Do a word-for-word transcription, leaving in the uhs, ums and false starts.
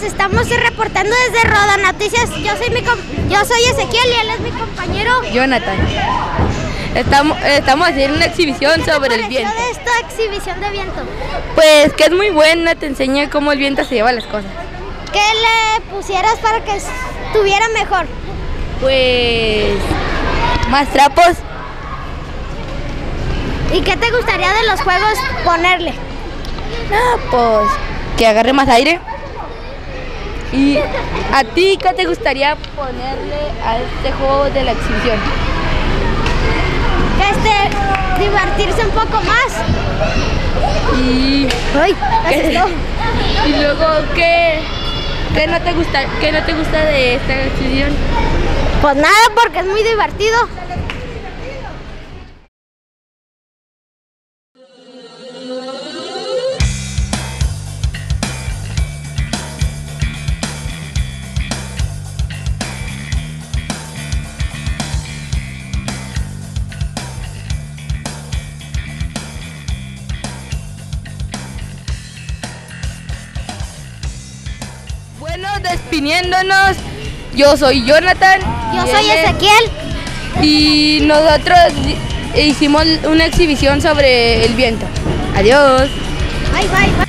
estamos reportando desde Roda Noticias. Yo soy mi yo soy Ezequiel y él es mi compañero Jonathan. Estamos, estamos haciendo una exhibición sobre el viento. ¿Qué te pareció de esta exhibición de viento? Pues que es muy buena, te enseña cómo el viento se lleva las cosas. ¿Qué le pusieras para que estuviera mejor? Pues más trapos. ¿Y qué te gustaría de los juegos ponerle? Ah, pues que agarre más aire. ¿Y a ti qué te gustaría ponerle a este juego de la exhibición? Que este, divertirse un poco más. Y, Ay, ¿qué, y luego ¿qué, qué no te gusta, qué no te gusta de esta exhibición? Pues nada, porque es muy divertido. Bueno, despidiéndonos, yo soy Jonathan. Yo soy Ezequiel. Y nosotros hicimos una exhibición sobre el viento. Adiós. Bye, bye, bye.